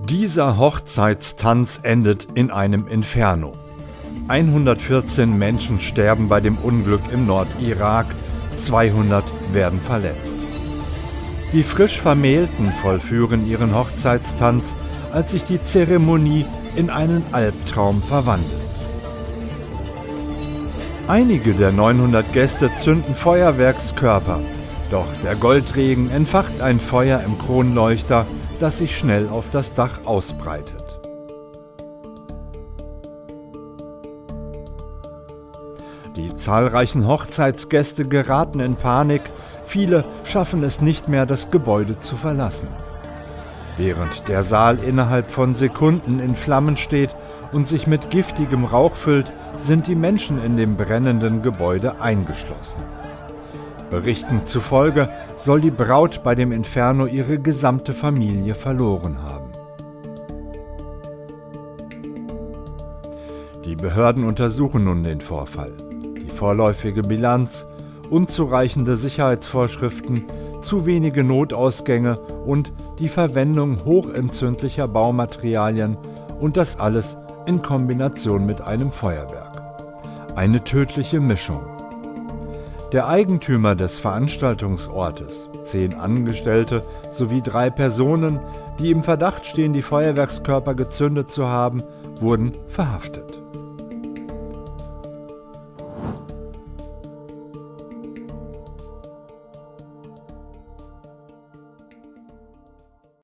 Dieser Hochzeitstanz endet in einem Inferno. 114 Menschen sterben bei dem Unglück im Nordirak, 200 werden verletzt. Die frisch Vermählten vollführen ihren Hochzeitstanz, als sich die Zeremonie in einen Albtraum verwandelt. Einige der 900 Gäste zünden Feuerwerkskörper, doch der Goldregen entfacht ein Feuer im Kronleuchter, das sich schnell auf das Dach ausbreitet. Die zahlreichen Hochzeitsgäste geraten in Panik, viele schaffen es nicht mehr, das Gebäude zu verlassen. Während der Saal innerhalb von Sekunden in Flammen steht und sich mit giftigem Rauch füllt, sind die Menschen in dem brennenden Gebäude eingeschlossen. Berichten zufolge soll die Braut bei dem Inferno ihre gesamte Familie verloren haben. Die Behörden untersuchen nun den Vorfall. Die vorläufige Bilanz, unzureichende Sicherheitsvorschriften, zu wenige Notausgänge und die Verwendung hochentzündlicher Baumaterialien und das alles in Kombination mit einem Feuerwerk. Eine tödliche Mischung. Der Eigentümer des Veranstaltungsortes, 10 Angestellte sowie 3 Personen, die im Verdacht stehen, die Feuerwerkskörper gezündet zu haben, wurden verhaftet.